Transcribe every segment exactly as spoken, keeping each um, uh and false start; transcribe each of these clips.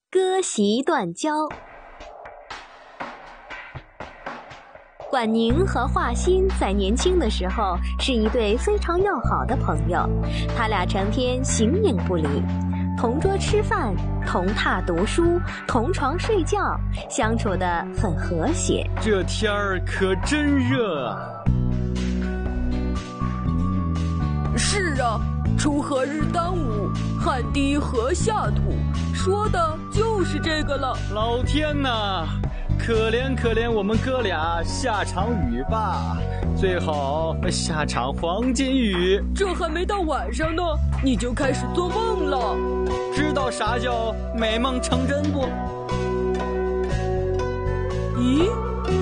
割席断交。管宁和华歆在年轻的时候是一对非常要好的朋友，他俩成天形影不离，同桌吃饭，同榻读书，同床睡觉，相处得很和谐。 这天儿可真热啊！ 是啊，锄禾日当午，汗滴禾下土，说的就是这个了。 老天哪，可怜可怜我们哥俩下场雨吧，最好下场黄金雨。 这还没到晚上呢，你就开始做梦了。 知道啥叫美梦成真不？ 咦？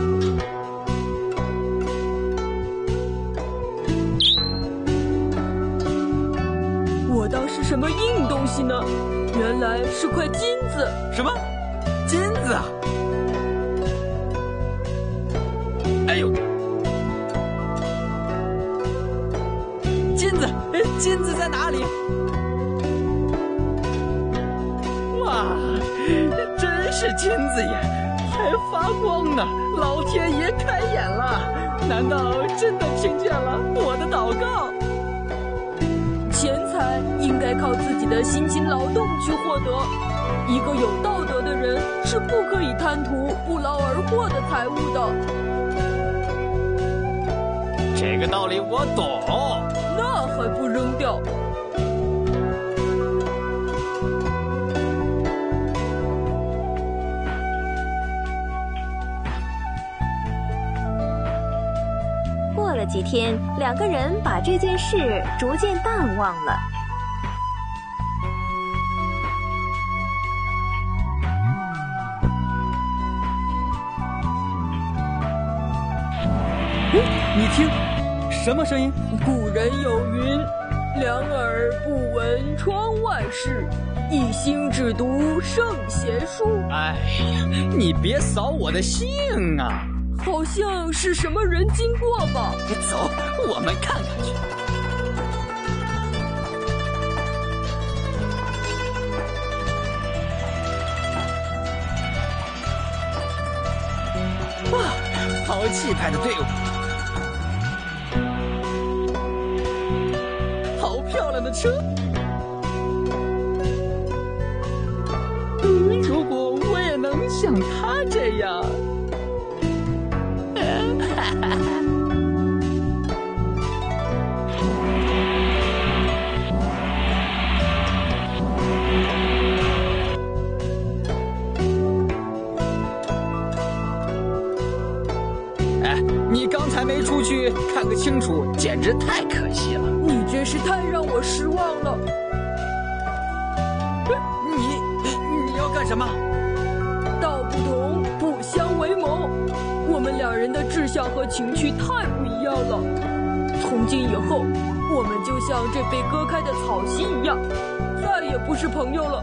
我当是什么硬东西呢？原来是块金子。 什么？金子啊？哎呦！金子，金子在哪里？哇，真是金子耶，还发光呢！老天爷开眼了，难道真的听见了我的祷告？ 钱财应该靠自己的辛勤劳动去获得，一个有道德的人是不可以贪图不劳而获的财物的。 这个道理我懂， 那还不扔掉？ 过了几天，两个人把这件事逐渐淡忘了。 你听，什么声音？ 古人有云：两耳不闻窗外事，一心只读圣贤书。 哎呀，你别扫我的兴啊！ 好像是什么人经过吧？ 走，我们看看去。哇，好气派的队伍，好漂亮的车。嗯，如果我也能像他这样。哎，你刚才没出去看个清楚，简直太可惜了。 你真是太让我失望了。 你你要干什么？ 道不同，不相为谋。我们两人的志向和情趣太不一样了。从今以后，我们就像这被割开的草席一样，再也不是朋友了。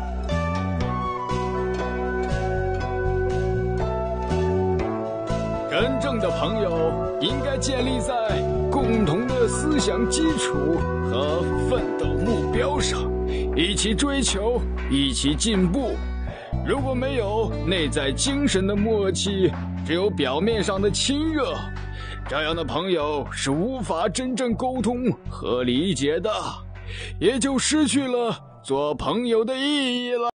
真正的朋友应该建立在共同的思想基础和奋斗目标上，一起追求，一起进步。如果没有内在精神的默契，只有表面上的亲热，这样的朋友是无法真正沟通和理解的，也就失去了做朋友的意义了。